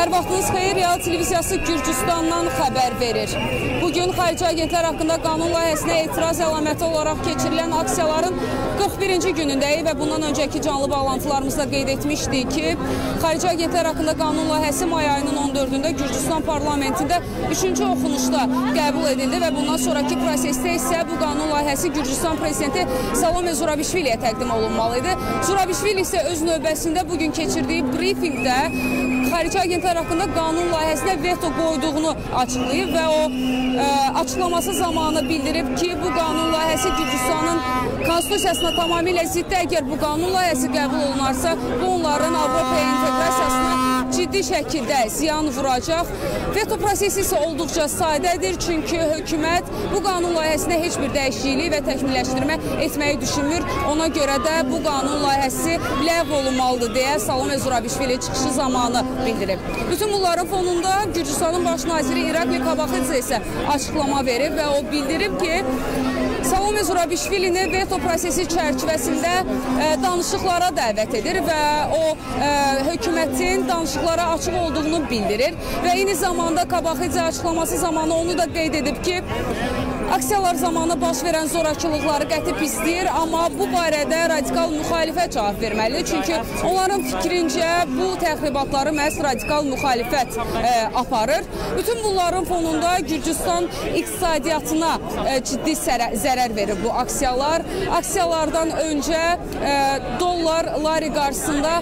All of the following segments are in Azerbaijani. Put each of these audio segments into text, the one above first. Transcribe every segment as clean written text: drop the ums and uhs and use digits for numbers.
Hər vaxtınız xeyir, Real Televiziyası Gürcüstandan xəbər verir. Bugün xarici agentlər haqqında qanun layihəsinə etiraz əlaməti olaraq keçirilən aksiyaların 41-ci günündəyik və bundan öncəki canlı bağlantılarımızda qeyd etmişdik ki, xarici agentlər haqqında qanun layihəsi may ayının 14-də Gürcüstan parlamentində 3-cü oxunuşda qəbul edildi və bundan sonraki prosesdə isə bu qanun layihəsi Gürcüstan prezidenti Salome Zurabishviliyə təqdim olunmalıydı. Zurabishvili isə öz növbəsində bugün keçirdiyi briefingdə xarici agentlər haqqında qanun layihəsinə veto qoyduğunu açıqlayıb və o açıqlaması zamanı bildirib ki, bu qanun layihəsi Gürcüstanın konstitusiyasına tamamilə ziddir. Əgər bu qanun layihəsi qəbul olunarsa, bu onların Avropaya inteqrasiyasına ciddi şəkildə ziyan vuracaq. Veto prosesi isə olduqca sadədir, çünki hökumət bu qanun layihəsinə heç bir dəyişiklik və təkmilləşdirmə etməyi düşünmür. Ona görə də bu qanun layihəsi ləğv olunmalıdır deyə Salome Zurabishvili çıxışı zamanı bildirib. Bütün bunların fonunda Gürcüstanın baş naziri İrakli Kabaxidze isə açıqlama verib və o bildirib ki, Salome Zurabishvilini veto prosesi çərçivəsində danışıqlara dəvət edir və o hökumətin danışıqlara açıq olduğunu bildirir və eyni zamanda Kabaxidze açıqlaması zamanı onu da qeyd edib ki, aksiyalar zamanı baş verən zorakılıqları qəti pisləyir, amma bu barədə radikal müxalifət cavab verməlidir. Çünki onların fikrincə bu təxribatları məhz radikal müxalifət aparır. Bütün bunların fonunda Gürcüstan iqtisadiyyatına ciddi zərər verir bu aksiyalar. Aksiyalardan öncə dollar lari qarşısında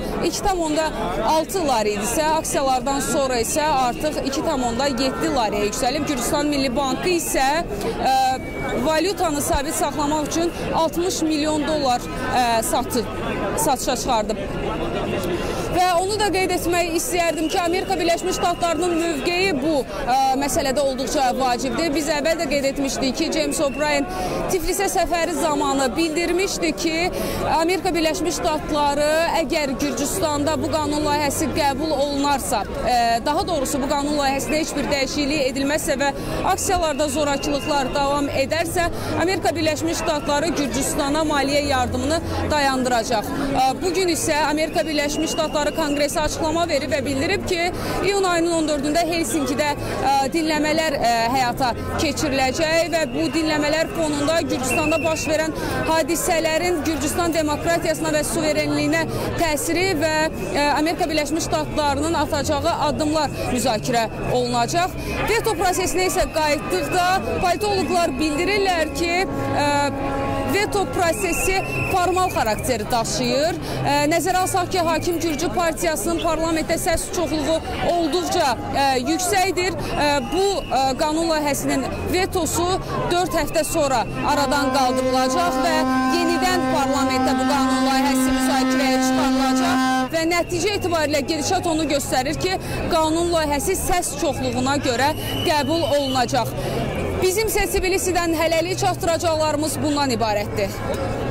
2,6 lari idisə, aksiyalardan sonra isə artıq 2,7 lariyə yüksəlib. Gürcüstan Milli Bankı isə valyutanı sabit saxlamaq üçün 60 milyon dollar satışa çıxardıb. Və onu da qeyd etmək istəyərdim ki, Amerika Birləşmiş Ştatlarının mövqeyi bu məsələdə olduqca vacibdir. Biz əvvəl də qeyd etmişdik ki, James O'Brien Tiflisə səfəri zamanı bildirmişdi ki, Amerika Birləşmiş Ştatları əgər Gürcüstanda bu qanun layihəsi qəbul olunarsa, daha doğrusu bu qanun layihəsində heç bir dəyişiklik edilməzsə və aksiyalarda zorakılıqlar davam edərsə, Amerika Birləşmiş Ştatları Gürcüstana maliyyə yardımını dayandıracaq. Bugün isə Amerika Birləşmiş Ştatları Konqresi açıqlama verib və bildirib ki, iyun ayının 14-də Helsinkidə dinləmələr həyata keçiriləcək və bu dinləmələr fonunda Gürcüstanda baş verən hadisələrin Gürcüstan demokratiyasına və suverenliyinə təsiri və Amerika Birləşmiş Ştatlarının atacağı addımlar müzakirə olunacaq. Veto prosesinə isə qayıtdıqda politoloqlar bildirirlər ki, veto prosesi formal xarakteri daşıyır. Nəzərə alsaq ki, Hakim Gürcü Partiyasının parlamentdə səs çoxluğu olduqca yüksəkdir. Bu qanun layihəsinin vetosu 4 həftə sonra aradan qaldırılacaq və yenidən parlamentdə bu qanun layihəsi müzakirəyə çıxarılacaq və nəticə etibarilə gedişat onu göstərir ki, qanun layihəsi səs çoxluğuna görə qəbul olunacaq. Bizim Tbilisidən hələlik çatdıracaqlarımız bundan ibarətdir.